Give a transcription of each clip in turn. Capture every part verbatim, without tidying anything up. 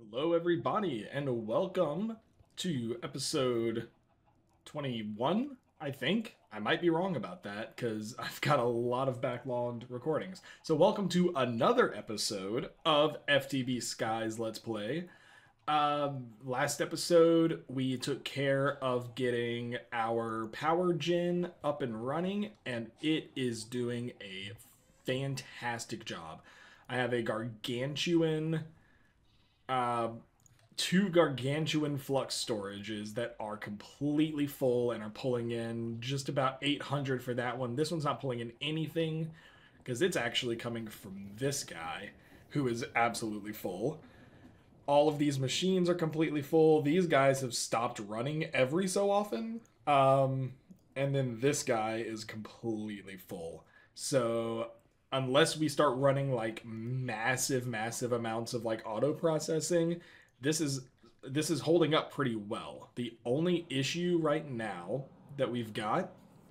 Hello, everybody, and welcome to episode twenty-one, I think. I might be wrong about that because I've got a lot of backlogged recordings. So, welcome to another episode of F T B Skies Let's Play. Um, last episode, we took care of getting our power gen up and running, and it is doing a fantastic job. I have a gargantuan uh, two gargantuan flux storages that are completely full and are pulling in just about eight hundred for that one. This one's not pulling in anything because it's actually coming from this guy who is absolutely full. All of these machines are completely full. These guys have stopped running every so often. Um, and then this guy is completely full. So unless we start running like massive, massive amounts of like auto processing, this is this is holding up pretty well. The only issue right now that we've got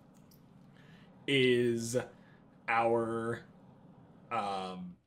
is our um,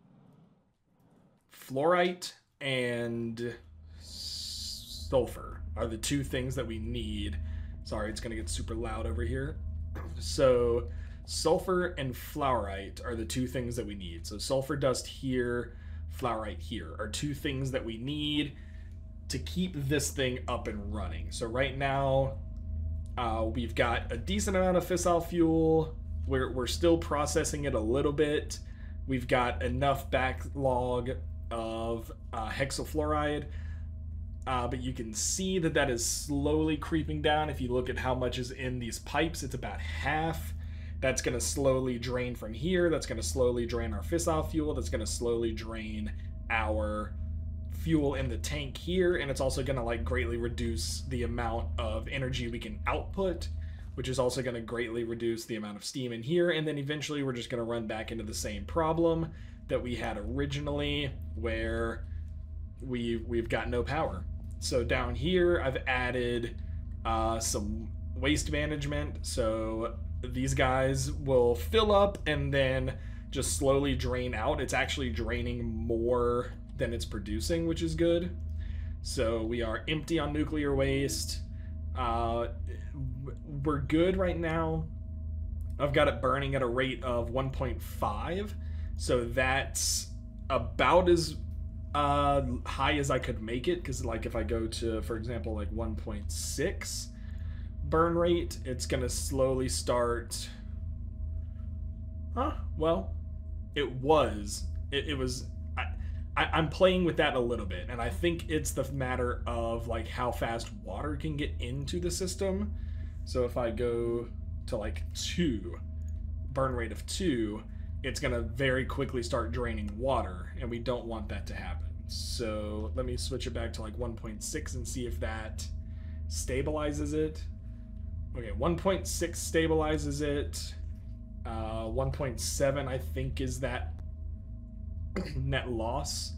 fluorite and sulfur are the two things that we need. Sorry, it's gonna get super loud over here. So sulfur and fluorite are the two things that we need. So sulfur dust here, fluorite here are two things that we need to keep this thing up and running. So right now, uh, we've got a decent amount of fissile fuel. We're, we're still processing it a little bit. We've got enough backlog of uh, hexafluoride, uh, but you can see that that is slowly creeping down. If you look at how much is in these pipes, it's about half. That's going to slowly drain from here. That's going to slowly drain our fissile fuel. That's going to slowly drain our fuel in the tank here. And it's also going to like greatly reduce the amount of energy we can output, which is also going to greatly reduce the amount of steam in here. And then eventually we're just going to run back into the same problem that we had originally where we, we've got no power. So down here, I've added uh, some waste management. So these guys will fill up and then just slowly drain out. It's actually draining more than it's producing, which is good. So we are empty on nuclear waste. Uh, we're good right now. I've got it burning at a rate of one point five. So that's about as uh, high as I could make it. Because like if I go to, for example, like one point six burn rate, it's going to slowly start. Huh? Well, it was. It, it was. I, I, I'm playing with that a little bit. And I think it's the matter of like how fast water can get into the system. So if I go to like two, burn rate of two, it's going to very quickly start draining water, and we don't want that to happen. So let me switch it back to like one point six and see if that stabilizes it. Okay, one point six stabilizes it. Uh, one point seven, I think, is that net loss.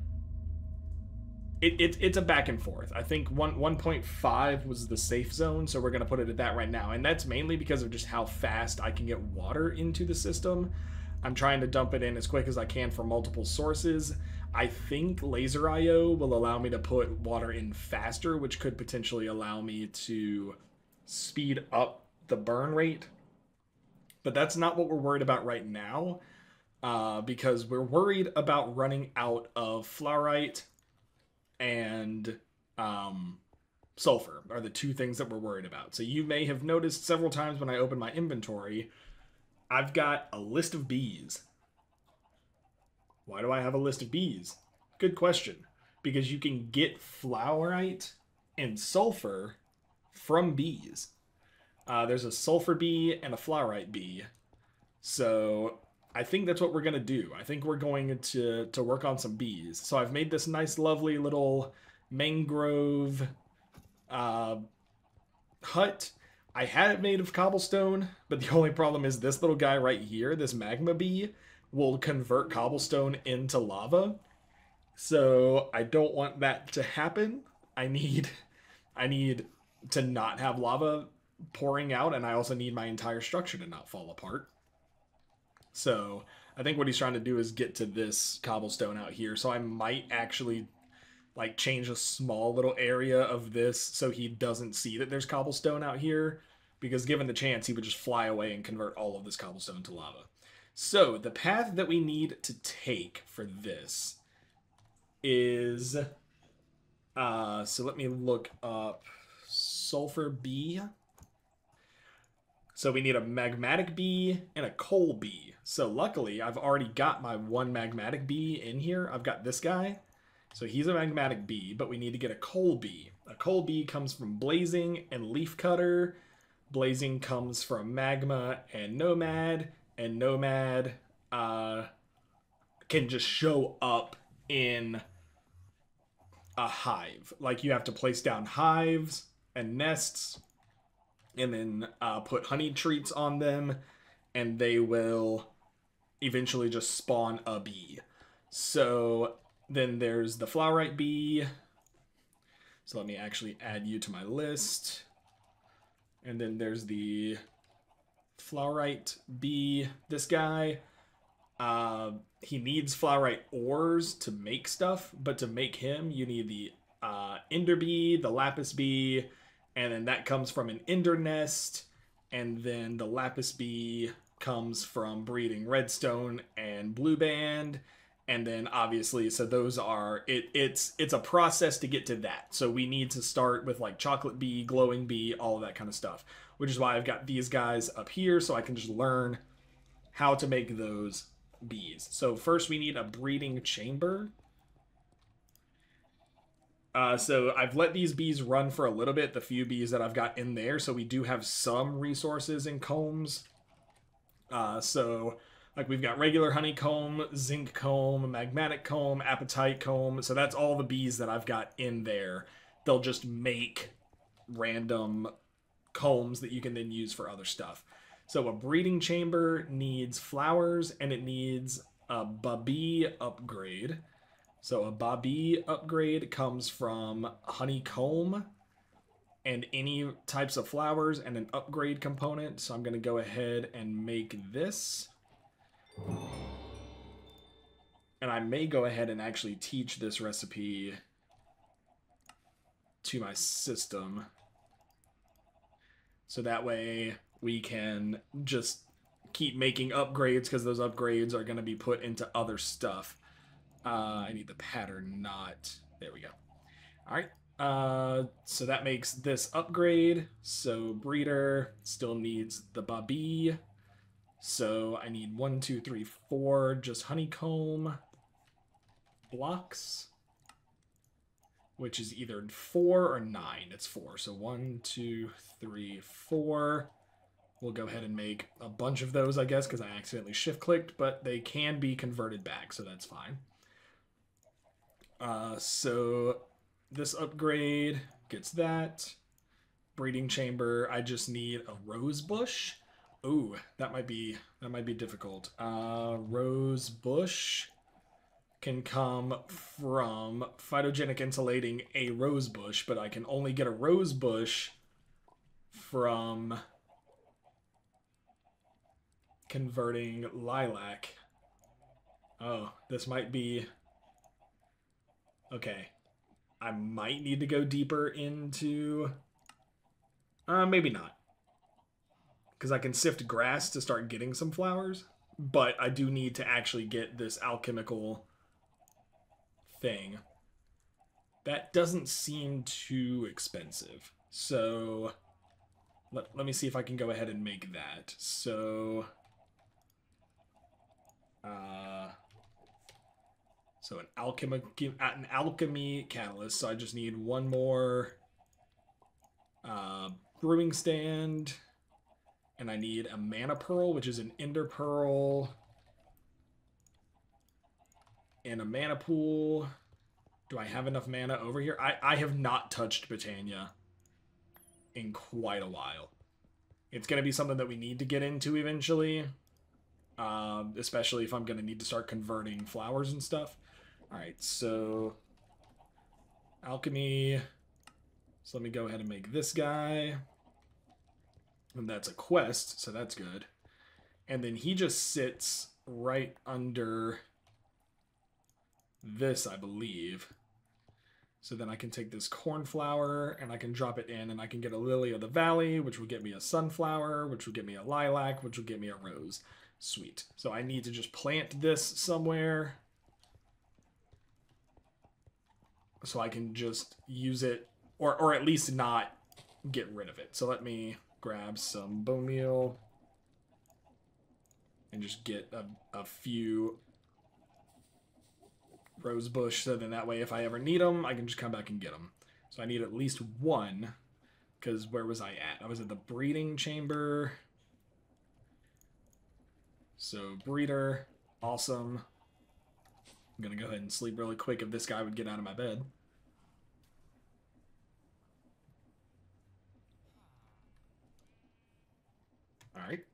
It, it, it's a back and forth. I think one, one point five was the safe zone, so we're going to put it at that right now. And that's mainly because of just how fast I can get water into the system. I'm trying to dump it in as quick as I can from multiple sources. I think laser I O will allow me to put water in faster, which could potentially allow me to speed up the burn rate. But that's not what we're worried about right now, uh, because we're worried about running out of fluorite and um, sulfur are the two things that we're worried about. So you may have noticed several times when I open my inventory, I've got a list of bees. Why do I have a list of bees? Good question. Because you can get fluorite and sulfur from bees. Uh, there's a sulfur bee and a fluorite bee. So I think that's what we're going to do. I think we're going to, to work on some bees. So I've made this nice, lovely little mangrove uh, hut. I had it made of cobblestone, but the only problem is this little guy right here, this magma bee, will convert cobblestone into lava. So I don't want that to happen. I need, I need to not have lava pouring out, and I also need my entire structure to not fall apart. So I think what he's trying to do is get to this cobblestone out here. So I might actually like change a small little area of this so he doesn't see that there's cobblestone out here, because given the chance, he would just fly away and convert all of this cobblestone to lava. So the path that we need to take for this is, uh, so let me look up sulfur bee. So we need a magmatic bee and a coal bee. So luckily, I've already got my one magmatic bee in here. I've got this guy. So he's a magmatic bee, but we need to get a coal bee. A coal bee comes from blazing and leaf cutter. Blazing comes from magma and nomad. And nomad uh, can just show up in a hive. Like, you have to place down hives and nests, and then uh, put honey treats on them, and they will eventually just spawn a bee. So then there's the flowerite bee. So let me actually add you to my list. And then there's the flowerite bee, this guy. Uh, he needs flowerite ores to make stuff, but to make him, you need the uh, ender bee, the lapis bee, and then that comes from an ender nest, and then the lapis bee comes from breeding redstone and blue band, and then obviously, so those are, it, it's it's a process to get to that. So we need to start with like chocolate bee, glowing bee, all of that kind of stuff, which is why I've got these guys up here so I can just learn how to make those bees. So first we need a breeding chamber. Uh, so I've let these bees run for a little bit, the few bees that I've got in there, so we do have some resources in combs. Uh, so, like, we've got regular honeycomb, zinc comb, magmatic comb, apatite comb, so that's all the bees that I've got in there. They'll just make random combs that you can then use for other stuff. So a breeding chamber needs flowers, and it needs a babi upgrade. So a babi upgrade comes from honeycomb and any types of flowers and an upgrade component. So I'm going to go ahead and make this. And I may go ahead and actually teach this recipe to my system. So that way we can just keep making upgrades, because those upgrades are going to be put into other stuff. Uh, I need the pattern, not... There we go. All right. Uh, so that makes this upgrade. So breeder still needs the babi. So I need one, two, three, four just honeycomb blocks, which is either four or nine. It's four. So one, two, three, four. We'll go ahead and make a bunch of those, I guess, because I accidentally shift-clicked, but they can be converted back, so that's fine. Uh, so this upgrade gets that. Breeding chamber, I just need a rose bush. Ooh, that might be that might be difficult. Uh, rose bush can come from phytogenic insulating a rose bush, but I can only get a rose bush from converting lilac. Oh, this might be... Okay. I might need to go deeper into... Uh, maybe not. Because I can sift grass to start getting some flowers. But I do need to actually get this alchemical thing. That doesn't seem too expensive. So... Let, let me see if I can go ahead and make that. So... Uh... So an alchemy, an alchemy catalyst. So I just need one more uh, brewing stand, and I need a mana pearl, which is an ender pearl, and a mana pool. Do I have enough mana over here? I, I have not touched Britannia in quite a while. It's going to be something that we need to get into eventually, uh, especially if I'm going to need to start converting flowers and stuff. Alright, so alchemy. So let me go ahead and make this guy. And that's a quest, so that's good. And then he just sits right under this, I believe. So then I can take this cornflower and I can drop it in and I can get a lily of the valley, which will get me a sunflower, which will get me a lilac, which will get me a rose. Sweet. So I need to just plant this somewhere so I can just use it, or, or at least not get rid of it. So let me grab some bone meal and just get a, a few rose bush, so then that way if I ever need them, I can just come back and get them. So I need at least one, because where was I at? I was at the breeding chamber. So breeder, awesome. I'm gonna go ahead and sleep really quick if this guy would get out of my bed. All right.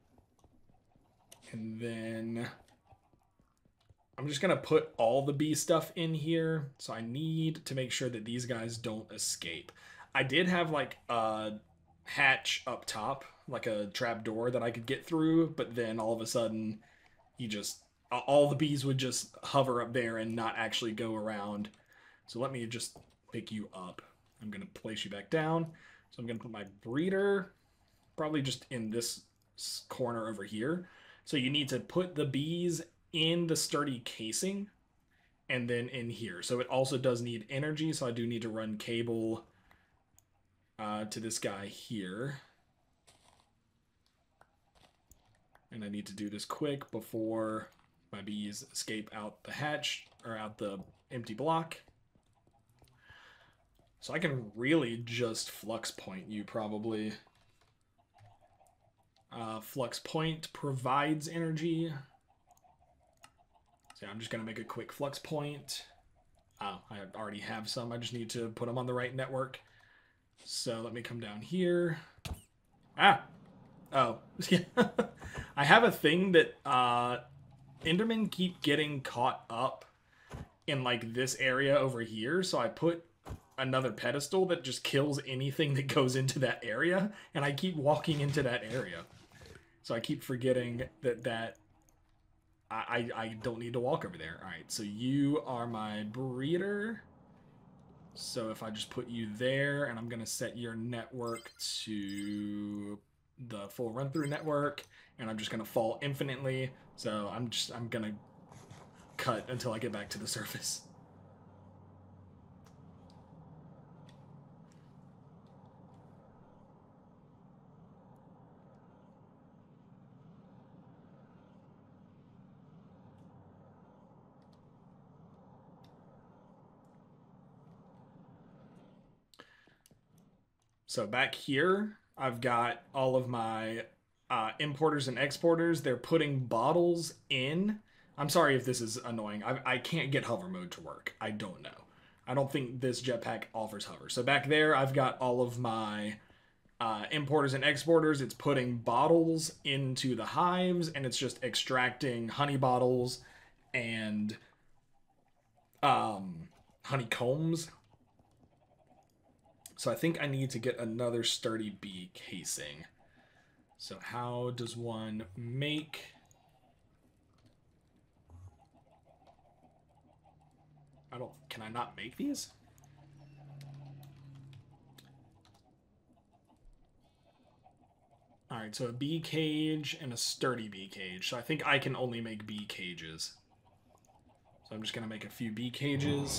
And then I'm just gonna put all the bee stuff in here. So I need to make sure that these guys don't escape. I did have like a hatch up top, like a trap door that I could get through, but then all of a sudden he just, all the bees would just hover up there and not actually go around. So let me just pick you up. I'm gonna place you back down. So I'm gonna put my breeder probably just in this corner over here. So you need to put the bees in the sturdy casing and then in here. So it also does need energy, so I do need to run cable uh, to this guy here. And I need to do this quick before my bees escape out the hatch, or out the empty block. So I can really just flux point you probably. Uh, flux point provides energy. So I'm just going to make a quick flux point. Oh, I already have some. I just need to put them on the right network. So let me come down here. Ah! Oh. I have a thing that uh, Endermen keep getting caught up in like this area over here. So I put another pedestal that just kills anything that goes into that area. And I keep walking into that area. So I keep forgetting that that I, I don't need to walk over there. All right, so you are my breeder. So if I just put you there, and I'm going to set your network to the full run-through network, and I'm just going to fall infinitely. So I'm just I'm going to cut until I get back to the surface. So back here, I've got all of my uh, importers and exporters. They're putting bottles in. I'm sorry if this is annoying. I, I can't get hover mode to work. I don't know. I don't think this jetpack offers hover. So back there, I've got all of my uh, importers and exporters. It's putting bottles into the hives, and it's just extracting honey bottles and um, honeycombs. So I think I need to get another sturdy bee casing. So how does one make... I don't... Can I not make these? Alright, so a bee cage and a sturdy bee cage. So I think I can only make bee cages. So I'm just going to make a few bee cages.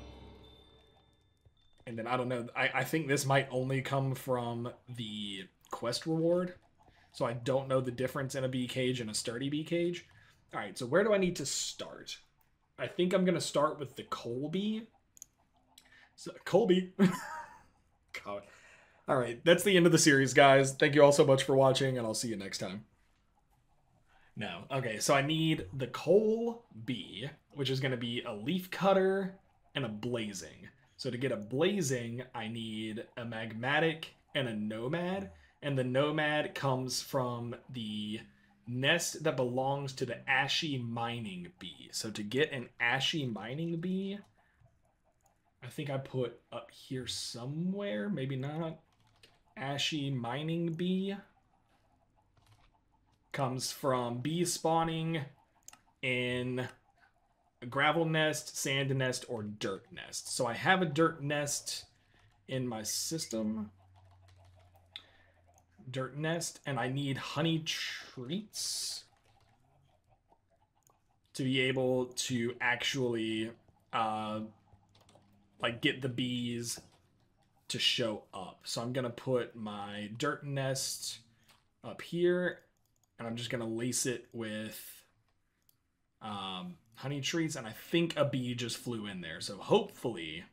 And then, I don't know, I, I think this might only come from the quest reward. So I don't know the difference in a bee cage and a sturdy bee cage. All right, so where do I need to start? I think I'm going to start with the coal bee. So, coal bee. God. All right, that's the end of the series, guys. Thank you all so much for watching, and I'll see you next time. No. Okay, so I need the coal bee, which is going to be a leaf cutter and a blazing. So to get a blazing, I need a magmatic and a nomad. And the nomad comes from the nest that belongs to the ashy mining bee. So to get an ashy mining bee, I think I put up here somewhere, maybe not. Ashy mining bee comes from bee spawning in a gravel nest, sand nest, or dirt nest. So I have a dirt nest in my system. Dirt nest, and I need honey treats to be able to actually uh, like get the bees to show up. So I'm gonna put my dirt nest up here, and I'm just gonna lace it with um, honey treats, and I think a bee just flew in there. So hopefully,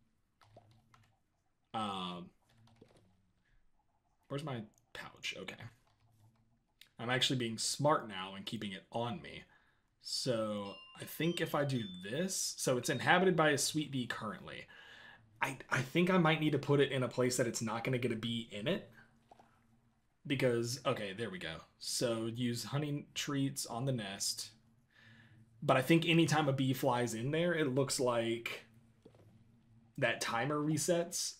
um, where's my pouch? Okay. I'm actually being smart now and keeping it on me. So I think if I do this, so it's inhabited by a sweet bee currently. I, I think I might need to put it in a place that it's not going to get a bee in it. Because, okay, there we go. So use honey treats on the nest. But I think anytime a bee flies in there, it looks like that timer resets.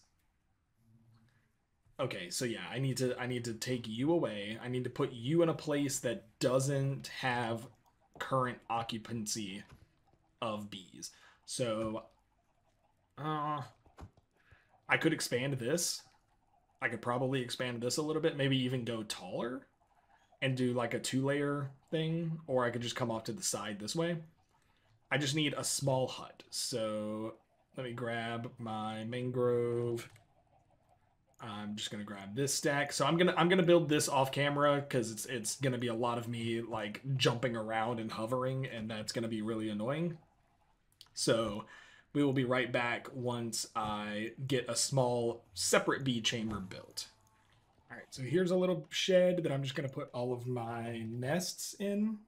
Okay, so yeah, I need to I need to take you away. I need to put you in a place that doesn't have current occupancy of bees. So uh I could expand this. I could probably expand this a little bit, maybe even go taller and do like a two-layer thing, or I could just come off to the side this way. I just need a small hut. So let me grab my mangrove. I'm just gonna grab this stack. So I'm gonna I'm gonna build this off camera because it's it's gonna be a lot of me like jumping around and hovering, and that's gonna be really annoying. So we will be right back once I get a small separate bee chamber built. All right, so here's a little shed that I'm just gonna put all of my nests in.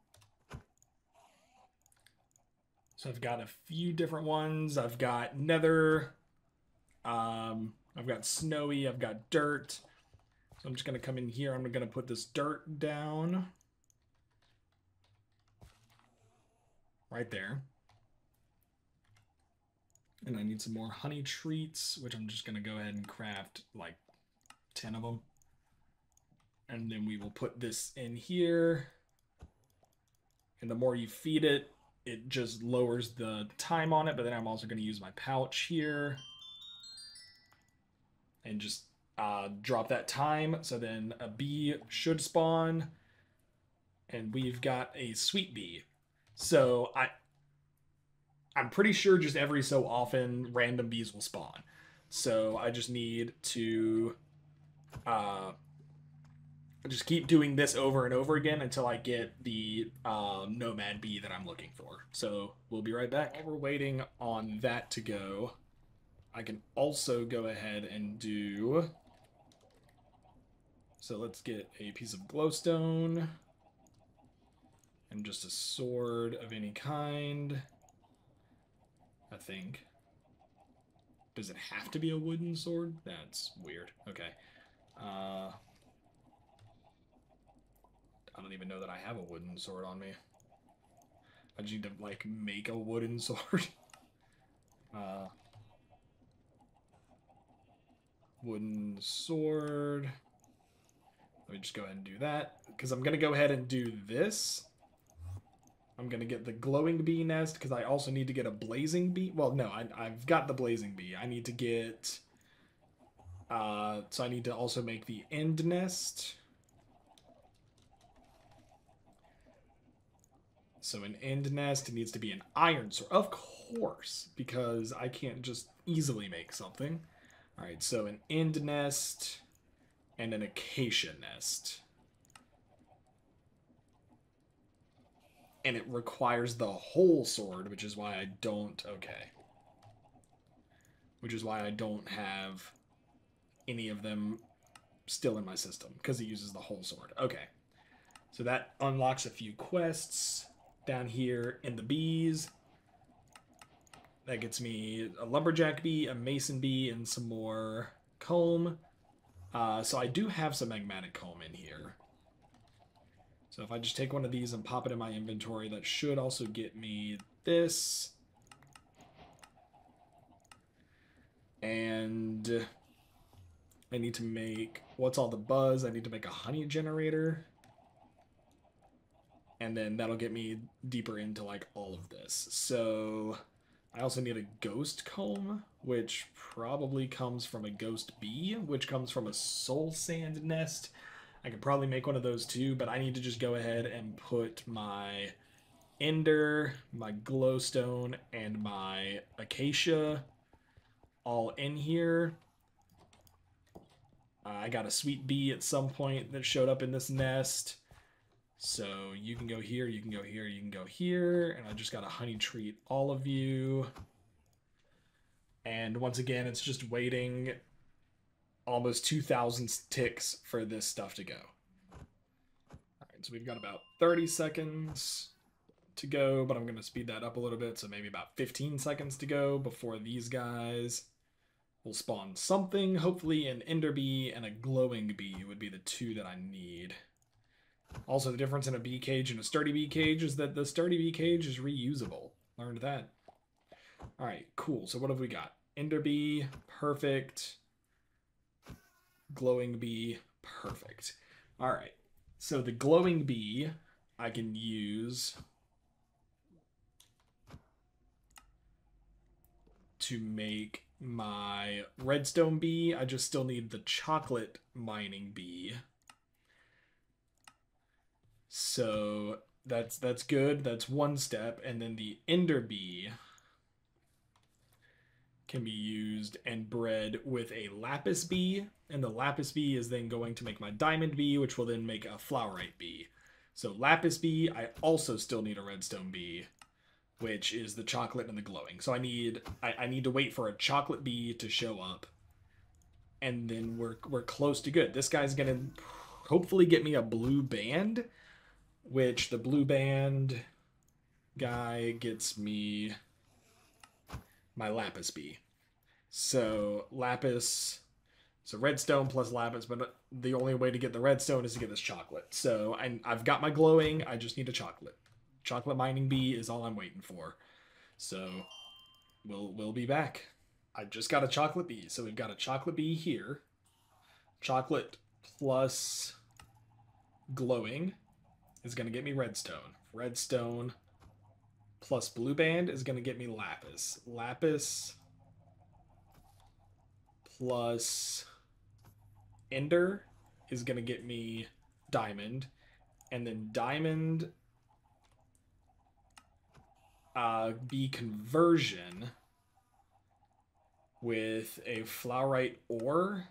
So I've got a few different ones. I've got nether. Um, I've got snowy, I've got dirt. So I'm just gonna come in here, I'm gonna put this dirt down. Right there. And I need some more honey treats, which I'm just gonna go ahead and craft like ten of them. And then we will put this in here. And the more you feed it, it just lowers the time on it, but then I'm also gonna use my pouch here. And just uh, drop that time. So then a bee should spawn. And we've got a sweet bee. So I, I'm pretty sure just every so often random bees will spawn. So I just need to uh, just keep doing this over and over again until I get the uh, nomad bee that I'm looking for. So we'll be right back. While we're waiting on that to go, I can also go ahead and do, so let's get a piece of glowstone and just a sword of any kind, I think. Does it have to be a wooden sword? That's weird. Okay. Uh, I don't even know that I have a wooden sword on me. I just need to, like, make a wooden sword. uh... Wooden sword. Let me just go ahead and do that, because I'm going to go ahead and do this. I'm going to get the glowing bee nest, because I also need to get a blazing bee. Well, no, I, I've got the blazing bee. I need to get... Uh, so I need to also make the end nest. So an end nest needs to be an iron sword. Of course, because I can't just easily make something. All right, so an end nest and an acacia nest. And it requires the whole sword, which is why I don't, okay. Which is why I don't have any of them still in my system, because it uses the whole sword. Okay, so that unlocks a few quests down here in the bees. That gets me a lumberjack bee, a mason bee, and some more comb. Uh, so I do have some magmatic comb in here. So if I just take one of these and pop it in my inventory, that should also get me this. And I need to make, what's all the buzz? I need to make a honey generator. and then that'll get me deeper into like all of this. So I also need a ghost comb, which probably comes from a ghost bee, which comes from a soul sand nest. I could probably make one of those too, but I need to just go ahead and put my ender, my glowstone, and my acacia all in here. Uh, I got a sweet bee at some point that showed up in this nest. So you can go here, you can go here, you can go here, and I just got to honey treat all of you. And once again, it's just waiting almost two thousand ticks for this stuff to go. All right, so we've got about thirty seconds to go, but I'm going to speed that up a little bit, so maybe about fifteen seconds to go before these guys will spawn something. Hopefully an ender bee and a glowing bee would be the two that I need. Also, the difference in a bee cage and a sturdy bee cage is that the sturdy bee cage is reusable. Learned that. All right, cool. So what have we got? Ender bee, perfect. Glowing bee, perfect. All right. So the glowing bee I can use to make my redstone bee. I just still need the chocolate mining bee. So that's that's good. That's one step. And then the ender bee can be used and bred with a lapis bee. And the lapis bee is then going to make my diamond bee, which will then make a flowerite bee. So lapis bee, I also still need a redstone bee, which is the chocolate and the glowing. So I need I, I need to wait for a chocolate bee to show up. And then we're we're close to good. This guy's gonna hopefully get me a blue band, which the blue band guy gets me my lapis bee. So lapis, so redstone plus lapis, but the only way to get the redstone is to get this chocolate. So I, I've got my glowing, I just need a chocolate. Chocolate mining bee is all I'm waiting for. So we'll we'll be back. I just got a chocolate bee. So we've got a chocolate bee here. Chocolate plus glowing is going to get me redstone. Redstone plus blue band is going to get me lapis. Lapis plus ender is going to get me diamond. And then diamond uh, bee conversion with a flowerite ore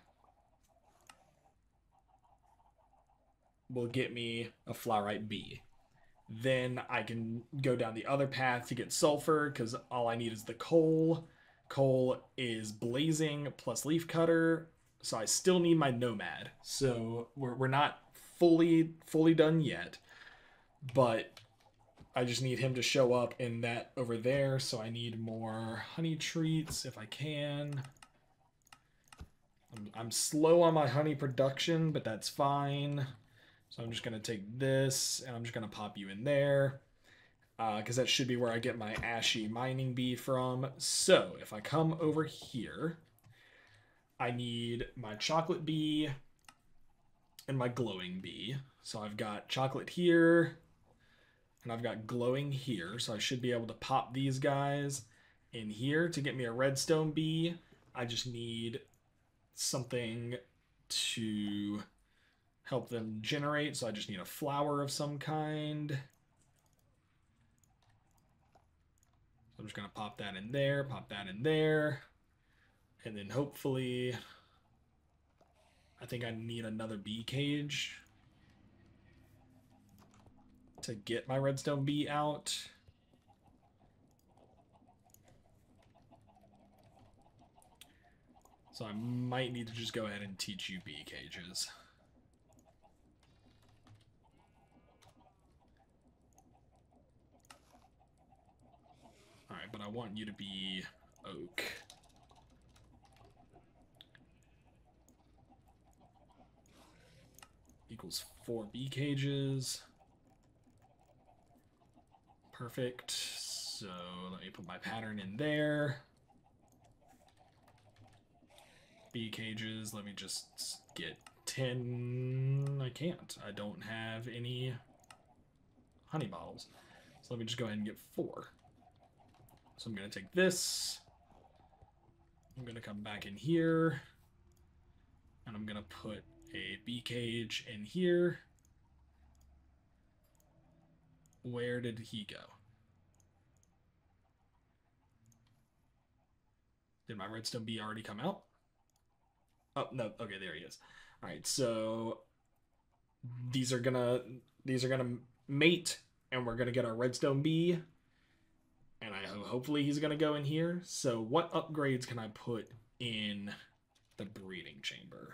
will get me a flowerite bee. Then I can go down the other path to get sulfur, because all I need is the coal. Coal is blazing plus leaf cutter, so I still need my nomad. So we're, we're not fully fully done yet, but I just need him to show up in that over there. So I need more honey treats if I can. I'm, I'm slow on my honey production, but that's fine. So I'm just going to take this, and I'm just going to pop you in there, because uh, that should be where I get my ashy mining bee from. So if I come over here, I need my chocolate bee and my glowing bee. So I've got chocolate here, and I've got glowing here. So I should be able to pop these guys in here to get me a redstone bee. I just need something to help them generate, so I just need a flower of some kind. So I'm just gonna pop that in there, pop that in there, and then hopefully, I think I need another bee cage to get my redstone bee out. So I might need to just go ahead and teach you bee cages. Alright, but I want you to be oak. Equals four bee cages. Perfect. So let me put my pattern in there. Bee cages, let me just get ten. I can't. I don't have any honey bottles. So let me just go ahead and get four. So I'm going to take this. I'm going to come back in here. And I'm going to put a bee cage in here. Where did he go? Did my redstone bee already come out? Oh, no. Okay, there he is. All right, so these are gonna these are gonna mate, and we're gonna get our redstone bee. And I hopefully he's gonna go in here. So what upgrades can I put in the breeding chamber?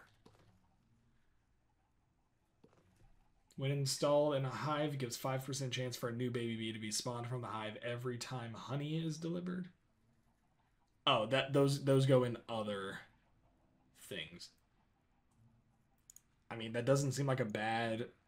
When installed in a hive, it gives five percent chance for a new baby bee to be spawned from the hive every time honey is delivered. Oh, that those those go in other things. I mean, that doesn't seem like a bad... It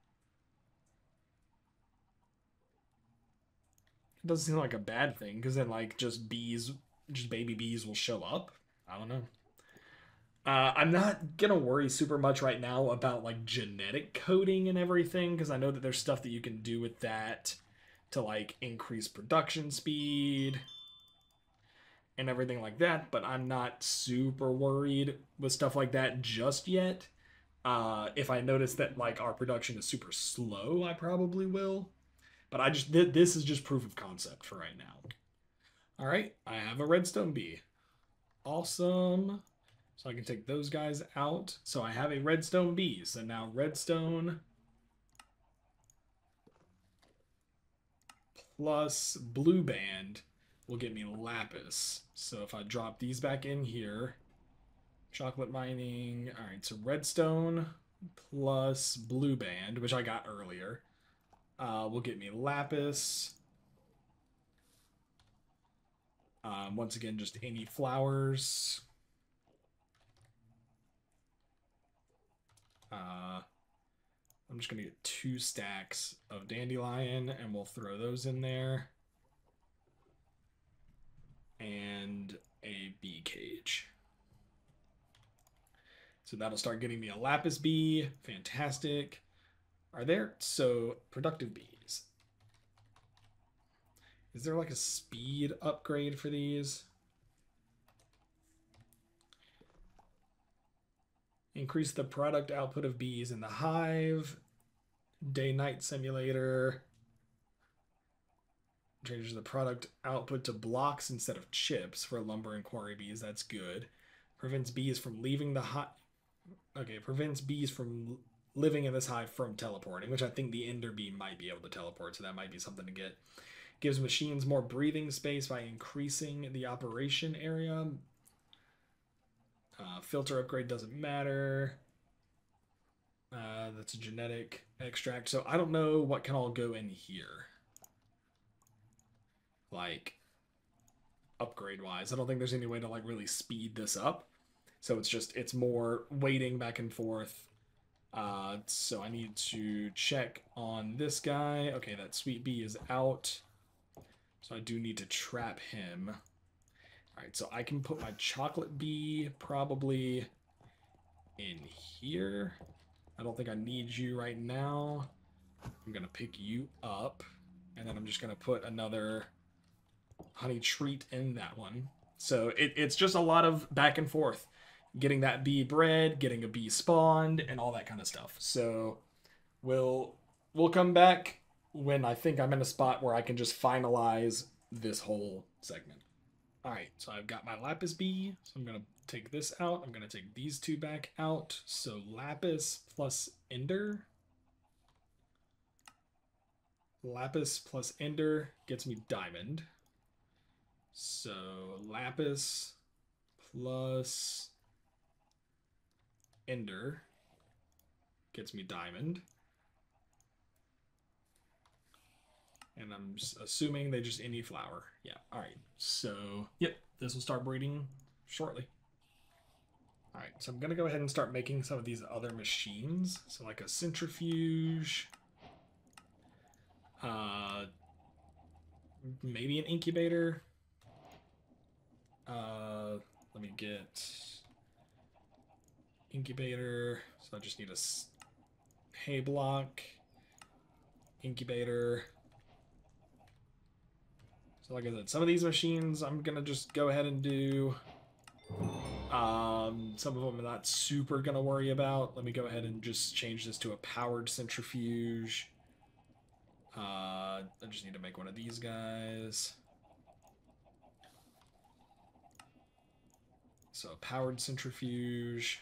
doesn't seem like a bad thing, because then, like, just bees, just baby bees will show up. I don't know. Uh, I'm not gonna worry super much right now about, like, genetic coding and everything, because I know that there's stuff that you can do with that to, like, increase production speed and everything like that, but I'm not super worried with stuff like that just yet. Uh, if I notice that, like, our production is super slow, I probably will. But I just, th this is just proof of concept for right now. All right, I have a redstone bee. Awesome. So I can take those guys out. So I have a redstone bee. So now redstone plus blue band will get me lapis. So if I drop these back in here, chocolate mining. All right, so redstone plus blue band, which I got earlier, uh, will get me lapis. Um, once again, just any flowers. Uh, I'm just going to get two stacks of dandelion, and we'll throw those in there. And a bee cage. So that'll start getting me a lapis bee. Fantastic. Are there... So, productive bees. Is there like a speed upgrade for these? Increase the product output of bees in the hive. Day-night simulator. Changes the product output to blocks instead of chips for lumber and quarry bees. That's good. Prevents bees from leaving the hive. Okay, prevents bees from living in this hive from teleporting, which I think the ender bee might be able to teleport, so that might be something to get. Gives machines more breathing space by increasing the operation area. Uh, filter upgrade doesn't matter. Uh, that's a genetic extract. So I don't know what can all go in here. Like, upgrade-wise. I don't think there's any way to, like, really speed this up. So it's just, it's more waiting back and forth. Uh, so I need to check on this guy. Okay, that sweet bee is out. So I do need to trap him. All right, so I can put my chocolate bee probably in here. I don't think I need you right now. I'm going to pick you up. And then I'm just going to put another honey treat in that one. So it, it's just a lot of back and forth. Getting that bee bred, getting a bee spawned, and all that kind of stuff. So we'll we'll come back when I think I'm in a spot where I can just finalize this whole segment. All right, so I've got my lapis bee. So I'm going to take this out. I'm going to take these two back out. So lapis plus ender. Lapis plus ender gets me diamond. So lapis plus ender gets me diamond. And I'm assuming they just any flower. Yeah, all right. So, yep, this will start breeding shortly. All right, so I'm going to go ahead and start making some of these other machines. So like a centrifuge. Uh, maybe an incubator. Uh, let me get incubator. So I just need a hay block, incubator, So like I said, some of these machines I'm gonna just go ahead and do. Um, some of them I'm not super gonna worry about. Let me go ahead and just change this to a powered centrifuge. Uh, I just need to make one of these guys. So a powered centrifuge.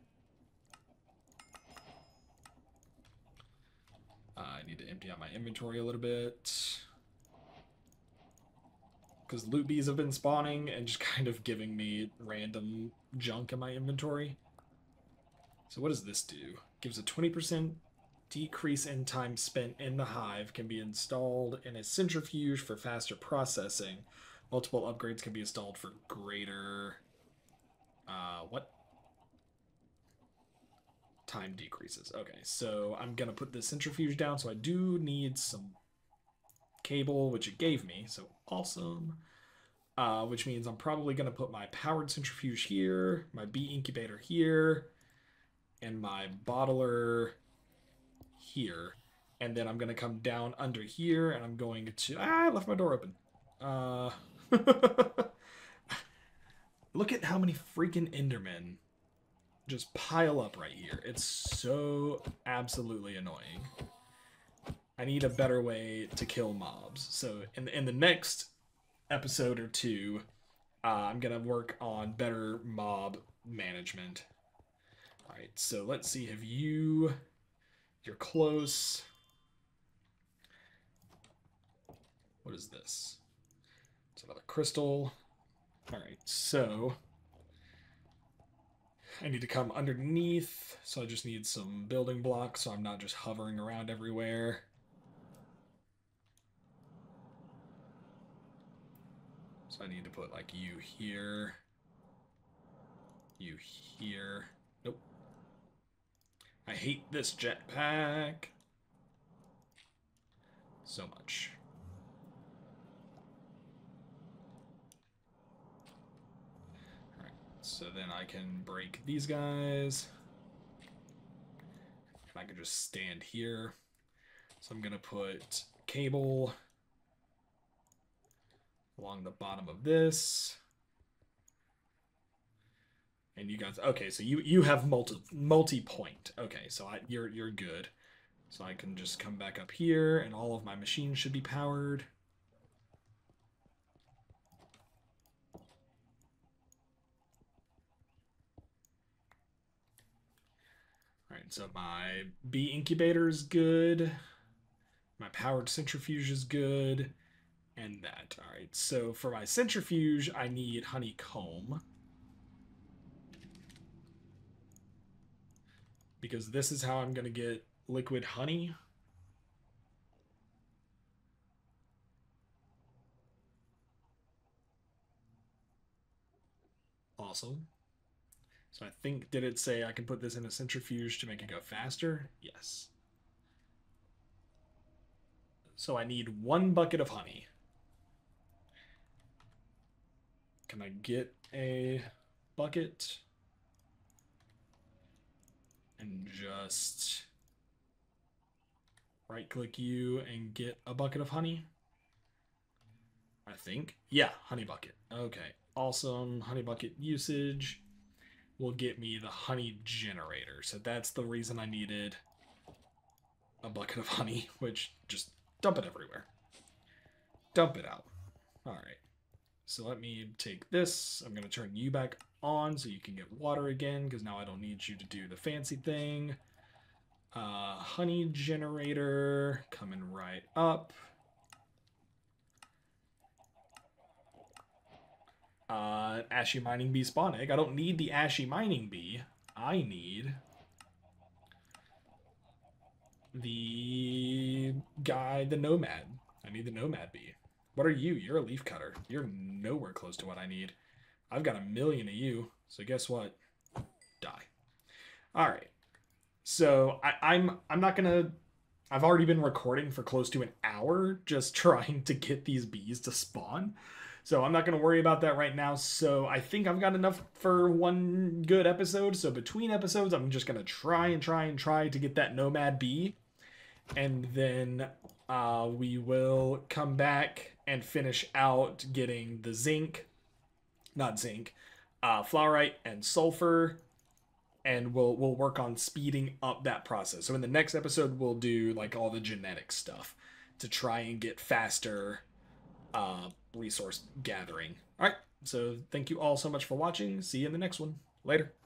Uh, I need to empty out my inventory a little bit. Because loot bees have been spawning and just kind of giving me random junk in my inventory. So what does this do? Gives a twenty percent decrease in time spent in the hive, can be installed in a centrifuge for faster processing. Multiple upgrades can be installed for greater... Uh, what? Time decreases. Okay, so I'm going to put the centrifuge down, so I do need some cable, which it gave me, so awesome. Uh, which means I'm probably going to put my powered centrifuge here, my bee incubator here, and my bottler here. And then I'm going to come down under here, and I'm going to... Ah, I left my door open. Uh... Look at how many freaking Endermen just pile up right here. It's so absolutely annoying. I need a better way to kill mobs. So in, in the next episode or two, uh, I'm going to work on better mob management. All right, so let's see. Have you... You're close. What is this? It's another crystal. All right, so I need to come underneath, so I just need some building blocks so I'm not just hovering around everywhere. So I need to put like you here, you here. Nope. I hate this jetpack so much. So then I can break these guys. And I can just stand here. So I'm going to put cable along the bottom of this. And you guys, okay, so you you have multi multi-point. Okay, so I, you're you're good. So I can just come back up here, and all of my machines should be powered. All right, so my bee incubator is good. My powered centrifuge is good. And that. All right, so for my centrifuge, I need honeycomb. Because this is how I'm going to get liquid honey. Awesome. So I think, did it say I can put this in a centrifuge to make it go faster? Yes. So I need one bucket of honey. Can I get a bucket? And just right-click you and get a bucket of honey? I think. Yeah, honey bucket. Okay, awesome. Honey bucket usage will get me the honey generator. So that's the reason I needed a bucket of honey, which just dump it everywhere. Dump it out. All right. So let me take this. I'm going to turn you back on so you can get water again, because now I don't need you to do the fancy thing. Uh, honey generator coming right up. Uh, ashy mining bee spawn egg. I don't need the ashy mining bee. I need the guy, the nomad. I need the nomad bee. What are you? You're a leaf cutter. You're nowhere close to what I need. I've got a million of you. So guess what? Die. All right. So I, I'm I'm not gonna. I've already been recording for close to an hour just trying to get these bees to spawn. So I'm not gonna worry about that right now. So I think I've got enough for one good episode. So between episodes, I'm just gonna try and try and try to get that nomad bee, and then uh, we will come back and finish out getting the zinc, not zinc, uh, fluorite and sulfur, and we'll we'll work on speeding up that process. So in the next episode, we'll do like all the genetic stuff to try and get faster uh, resource gathering. All right. So thank you all so much for watching. See you in the next one. Later.